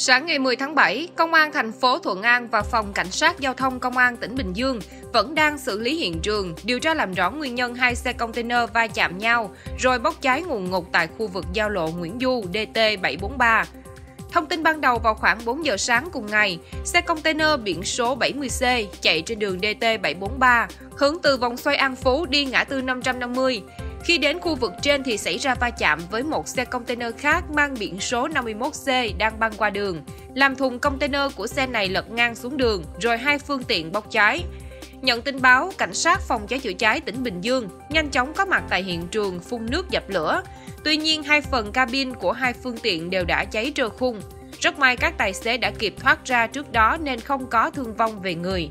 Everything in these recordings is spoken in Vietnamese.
Sáng ngày 10 tháng 7, Công an thành phố Thuận An và Phòng Cảnh sát Giao thông Công an tỉnh Bình Dương vẫn đang xử lý hiện trường, điều tra làm rõ nguyên nhân hai xe container va chạm nhau rồi bốc cháy ngùn ngụt tại khu vực giao lộ Nguyễn Du DT743. Thông tin ban đầu vào khoảng 4 giờ sáng cùng ngày, xe container biển số 70C chạy trên đường DT743, hướng từ vòng xoay An Phú đi ngã tư 550. Khi đến khu vực trên thì xảy ra va chạm với một xe container khác mang biển số 51C đang băng qua đường, làm thùng container của xe này lật ngang xuống đường, rồi hai phương tiện bốc cháy. Nhận tin báo, cảnh sát phòng cháy chữa cháy tỉnh Bình Dương nhanh chóng có mặt tại hiện trường phun nước dập lửa. Tuy nhiên, hai phần cabin của hai phương tiện đều đã cháy trơ khung. Rất may các tài xế đã kịp thoát ra trước đó nên không có thương vong về người.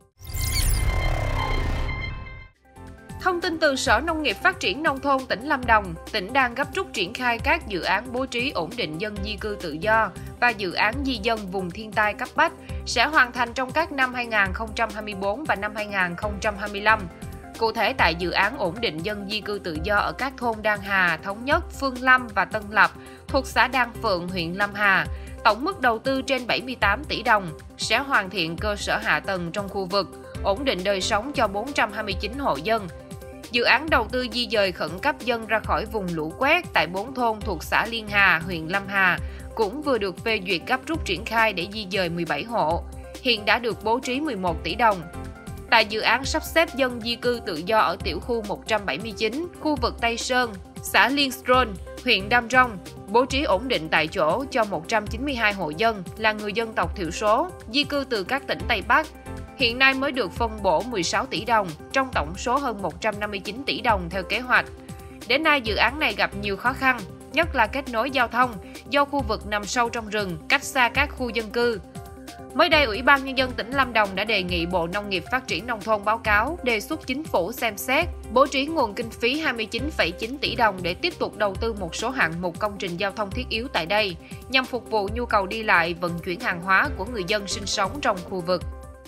Thông tin từ Sở Nông nghiệp Phát triển Nông thôn tỉnh Lâm Đồng, tỉnh đang gấp rút triển khai các dự án bố trí ổn định dân di cư tự do và dự án di dân vùng thiên tai cấp bách sẽ hoàn thành trong các năm 2024 và năm 2025. Cụ thể tại dự án ổn định dân di cư tự do ở các thôn Đan Hà, Thống Nhất, Phương Lâm và Tân Lập thuộc xã Đan Phượng, huyện Lâm Hà, tổng mức đầu tư trên 78 tỷ đồng, sẽ hoàn thiện cơ sở hạ tầng trong khu vực, ổn định đời sống cho 429 hộ dân. Dự án đầu tư di dời khẩn cấp dân ra khỏi vùng lũ quét tại 4 thôn thuộc xã Liên Hà, huyện Lâm Hà cũng vừa được phê duyệt gấp rút triển khai để di dời 17 hộ. Hiện đã được bố trí 11 tỷ đồng. Tại dự án sắp xếp dân di cư tự do ở tiểu khu 179, khu vực Tây Sơn, xã Liên Strôn, huyện Đam Rông, bố trí ổn định tại chỗ cho 192 hộ dân là người dân tộc thiểu số, di cư từ các tỉnh Tây Bắc. Hiện nay mới được phân bổ 16 tỷ đồng, trong tổng số hơn 159 tỷ đồng theo kế hoạch. Đến nay, dự án này gặp nhiều khó khăn, nhất là kết nối giao thông, do khu vực nằm sâu trong rừng, cách xa các khu dân cư. Mới đây, Ủy ban Nhân dân tỉnh Lâm Đồng đã đề nghị Bộ Nông nghiệp Phát triển Nông thôn báo cáo đề xuất chính phủ xem xét, bố trí nguồn kinh phí 29,9 tỷ đồng để tiếp tục đầu tư một số hạng mục công trình giao thông thiết yếu tại đây, nhằm phục vụ nhu cầu đi lại, vận chuyển hàng hóa của người dân sinh sống trong khu vực.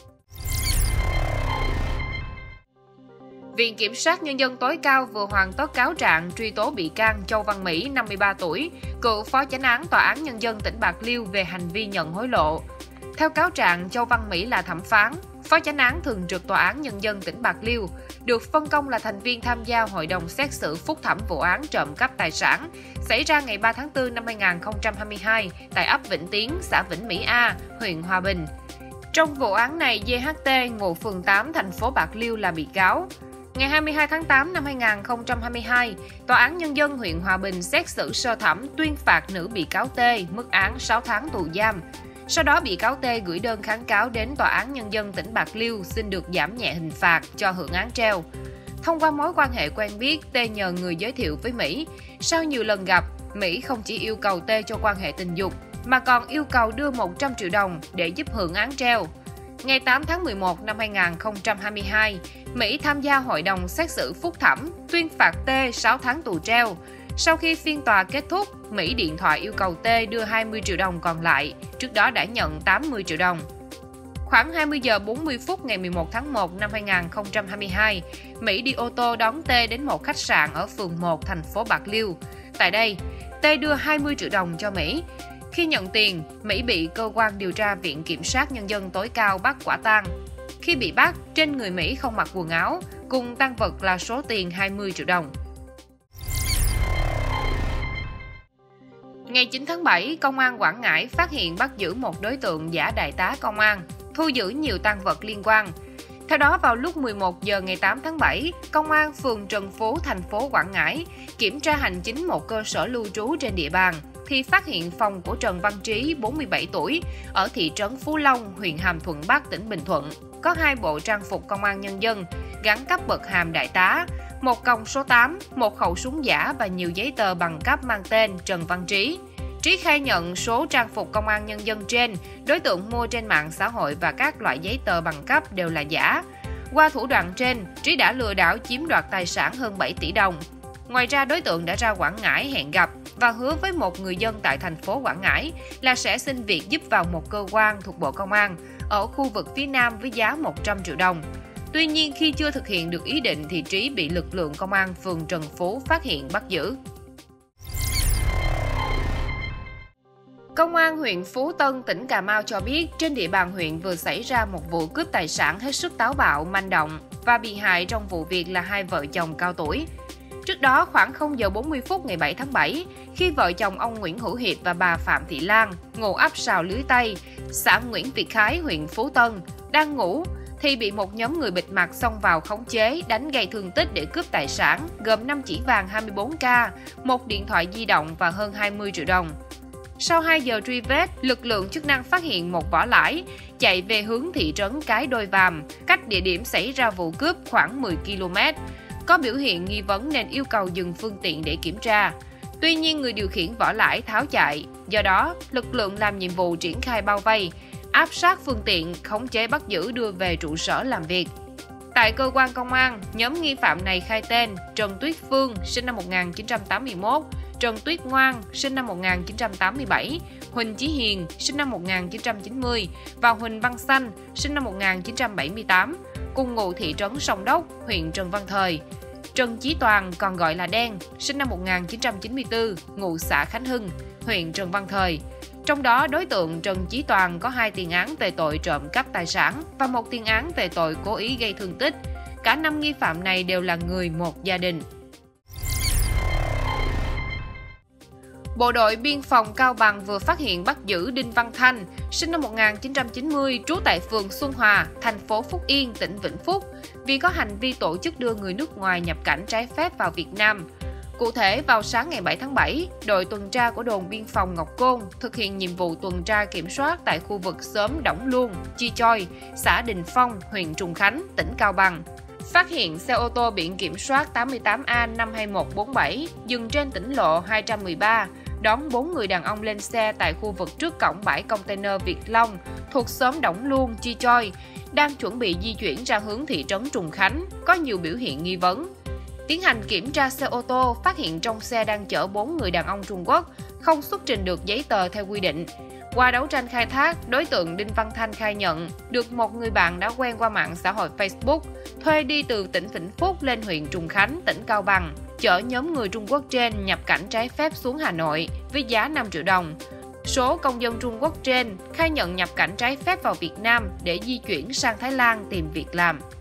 Viện Kiểm sát Nhân dân tối cao vừa hoàn tất cáo trạng truy tố bị can Châu Văn Mỹ, 53 tuổi, cựu phó chánh án Tòa án Nhân dân tỉnh Bạc Liêu về hành vi nhận hối lộ. Theo cáo trạng, Châu Văn Mỹ là thẩm phán, phó chánh án thường trực Tòa án Nhân dân tỉnh Bạc Liêu, được phân công là thành viên tham gia hội đồng xét xử phúc thẩm vụ án trộm cắp tài sản xảy ra ngày 3 tháng 4 năm 2022 tại ấp Vĩnh Tiến, xã Vĩnh Mỹ A, huyện Hòa Bình. Trong vụ án này, DHT, ngụ phường 8, thành phố Bạc Liêu là bị cáo. Ngày 22 tháng 8 năm 2022, Tòa án Nhân dân huyện Hòa Bình xét xử sơ thẩm tuyên phạt nữ bị cáo T mức án 6 tháng tù giam. Sau đó, bị cáo T gửi đơn kháng cáo đến Tòa án Nhân dân tỉnh Bạc Liêu xin được giảm nhẹ hình phạt cho hưởng án treo. Thông qua mối quan hệ quen biết, T nhờ người giới thiệu với Mỹ. Sau nhiều lần gặp, Mỹ không chỉ yêu cầu T cho quan hệ tình dục, mà còn yêu cầu đưa 100 triệu đồng để giúp hưởng án treo. Ngày 8 tháng 11 năm 2022, Mỹ tham gia hội đồng xét xử phúc thẩm, tuyên phạt T 6 tháng tù treo. Sau khi phiên tòa kết thúc, Mỹ điện thoại yêu cầu T đưa 20 triệu đồng còn lại, trước đó đã nhận 80 triệu đồng. Khoảng 20 giờ 40 phút ngày 11 tháng 1 năm 2022, Mỹ đi ô tô đón T đến một khách sạn ở phường 1, thành phố Bạc Liêu. Tại đây, T đưa 20 triệu đồng cho Mỹ. Khi nhận tiền, Mỹ bị cơ quan điều tra Viện Kiểm sát Nhân dân tối cao bắt quả tang. Khi bị bắt, trên người Mỹ không mặc quần áo, cùng tang vật là số tiền 20 triệu đồng. Ngày 9 tháng 7, Công an Quảng Ngãi phát hiện bắt giữ một đối tượng giả đại tá công an, thu giữ nhiều tang vật liên quan. Theo đó, vào lúc 11 giờ ngày 8 tháng 7, Công an phường Trần Phú, thành phố Quảng Ngãi kiểm tra hành chính một cơ sở lưu trú trên địa bàn, thì phát hiện phòng của Trần Văn Trí, 47 tuổi, ở thị trấn Phú Long, huyện Hàm Thuận Bắc, tỉnh Bình Thuận, có 2 bộ trang phục công an nhân dân, gắn cấp bậc hàm đại tá, một còng số 8, một khẩu súng giả và nhiều giấy tờ bằng cấp mang tên Trần Văn Trí. Trí khai nhận số trang phục công an nhân dân trên, đối tượng mua trên mạng xã hội và các loại giấy tờ bằng cấp đều là giả. Qua thủ đoạn trên, Trí đã lừa đảo chiếm đoạt tài sản hơn 7 tỷ đồng. Ngoài ra, đối tượng đã ra Quảng Ngãi hẹn gặp và hứa với một người dân tại thành phố Quảng Ngãi là sẽ xin việc giúp vào một cơ quan thuộc Bộ Công an ở khu vực phía Nam với giá 100 triệu đồng. Tuy nhiên, khi chưa thực hiện được ý định thì Trí bị lực lượng công an phường Trần Phú phát hiện bắt giữ. Công an huyện Phú Tân, tỉnh Cà Mau cho biết trên địa bàn huyện vừa xảy ra một vụ cướp tài sản hết sức táo bạo, manh động và bị hại trong vụ việc là hai vợ chồng cao tuổi. Trước đó, khoảng 0 giờ 40 phút ngày 7 tháng 7, khi vợ chồng ông Nguyễn Hữu Hiệp và bà Phạm Thị Lan, ngụ ấp Sào Lưới Tây, xã Nguyễn Việt Khái, huyện Phú Tân, đang ngủ, thì bị một nhóm người bịt mặt xông vào khống chế, đánh gây thương tích để cướp tài sản, gồm 5 chỉ vàng 24K, một điện thoại di động và hơn 20 triệu đồng. Sau 2 giờ truy vết, lực lượng chức năng phát hiện một vỏ lãi chạy về hướng thị trấn Cái Đôi Vàm, cách địa điểm xảy ra vụ cướp khoảng 10 km. Có biểu hiện nghi vấn nên yêu cầu dừng phương tiện để kiểm tra. Tuy nhiên, người điều khiển vỏ lãi tháo chạy. Do đó, lực lượng làm nhiệm vụ triển khai bao vây, áp sát phương tiện, khống chế bắt giữ đưa về trụ sở làm việc. Tại cơ quan công an, nhóm nghi phạm này khai tên Trần Tuyết Phương, sinh năm 1981, Trần Tuyết Ngoan, sinh năm 1987, Huỳnh Chí Hiền, sinh năm 1990 và Huỳnh Văn Xanh, sinh năm 1978, cùng ngụ thị trấn Sông Đốc, huyện Trần Văn Thời. Trần Chí Toàn, còn gọi là Đen, sinh năm 1994, ngụ xã Khánh Hưng, huyện Trần Văn Thời. Trong đó, đối tượng Trần Chí Toàn có 2 tiền án về tội trộm cắp tài sản và 1 tiền án về tội cố ý gây thương tích. Cả 5 nghi phạm này đều là người một gia đình. Bộ đội Biên phòng Cao Bằng vừa phát hiện bắt giữ Đinh Văn Thanh, sinh năm 1990, trú tại phường Xuân Hòa, thành phố Phúc Yên, tỉnh Vĩnh Phúc, vì có hành vi tổ chức đưa người nước ngoài nhập cảnh trái phép vào Việt Nam. Cụ thể, vào sáng ngày 7 tháng 7, đội tuần tra của đồn biên phòng Ngọc Côn thực hiện nhiệm vụ tuần tra kiểm soát tại khu vực xóm Đổng Luông, Chi Choi, xã Đình Phong, huyện Trùng Khánh, tỉnh Cao Bằng. Phát hiện xe ô tô biển kiểm soát 88A52147 dừng trên tỉnh lộ 213, đón 4 người đàn ông lên xe tại khu vực trước cổng bãi container Việt Long thuộc xóm Đổng Luông, Chi Choi, đang chuẩn bị di chuyển ra hướng thị trấn Trùng Khánh, có nhiều biểu hiện nghi vấn. Tiến hành kiểm tra xe ô tô, phát hiện trong xe đang chở 4 người đàn ông Trung Quốc, không xuất trình được giấy tờ theo quy định. Qua đấu tranh khai thác, đối tượng Đinh Văn Thanh khai nhận được một người bạn đã quen qua mạng xã hội Facebook, thuê đi từ tỉnh Vĩnh Phúc lên huyện Trùng Khánh, tỉnh Cao Bằng, chở nhóm người Trung Quốc trên nhập cảnh trái phép xuống Hà Nội với giá 5 triệu đồng. Số công dân Trung Quốc trên khai nhận nhập cảnh trái phép vào Việt Nam để di chuyển sang Thái Lan tìm việc làm.